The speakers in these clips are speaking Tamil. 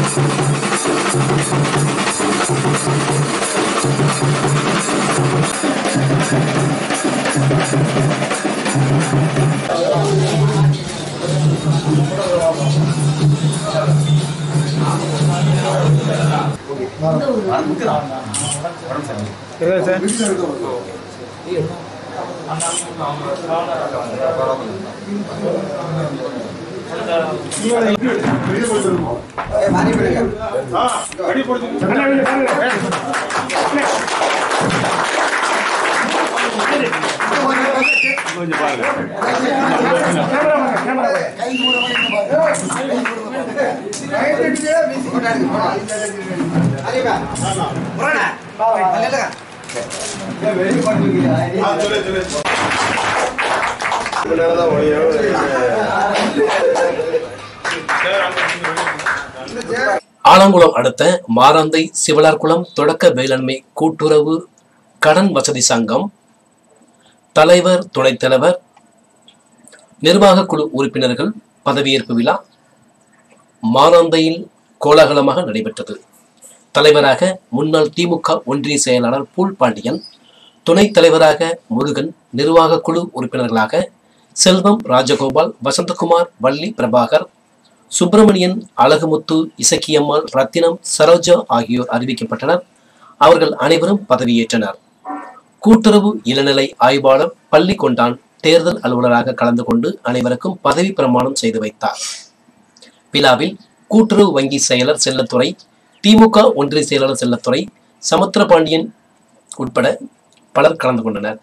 ஆலங்குளம் அடுத்த மாராந்தை சிவலார்குளம் தொடக்க வேளாண்மை கூட்டுறவு கடன் வசதி சங்கம் தலைவர், துணைத் தலைவர், நிர்வாக குழு உறுப்பினர்கள் பதவியேற்பு விழா மாராந்தையில் கோலாகலமாக நடைபெற்றது. தலைவராக முன்னாள் திமுக ஒன்றிய செயலாளர் பூல் பாண்டியன், துணைத் தலைவராக முருகன், நிர்வாக குழு உறுப்பினர்களாக செல்வம், ராஜகோபால், வசந்தகுமார், வள்ளி பிரபாகர், சுப்பிரமணியன், அழகுமுத்து, இசக்கியம்மாள், ரத்தினம், சரோஜா ஆகியோர் அறிவிக்கப்பட்டனர். அவர்கள் அனைவரும் பதவியேற்றனர். கூட்டுறவு இளநிலை ஆய்வாளர் பள்ளி கொண்டான் தேர்தல் அலுவலராக கலந்து கொண்டு அனைவருக்கும் பதவி பிரமாணம் செய்து வைத்தார். விழாவில் கூட்டுறவு வங்கி செயலர் செல்லத்துறை, திமுக ஒன்றிய செயலாளர் செல்லத்துறை, சமுத்திரபாண்டியன் உட்பட பலர் கலந்து கொண்டனர்.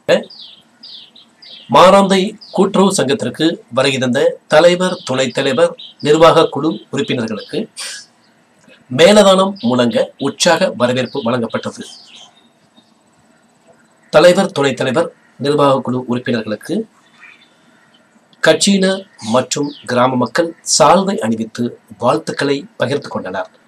மாராந்தை கூட்டுறவு சங்கத்திற்கு வருகை தந்த தலைவர், துணைத் தலைவர், நிர்வாக குழு உறுப்பினர்களுக்கு மேலதானம் முழங்க உற்சாக வரவேற்பு வழங்கப்பட்டது. தலைவர், துணைத் தலைவர், நிர்வாக குழு உறுப்பினர்களுக்கு கட்சியினர் மற்றும் கிராம மக்கள் சால்வை அணிவித்து வாழ்த்துக்களை பகிர்ந்து கொண்டனர்.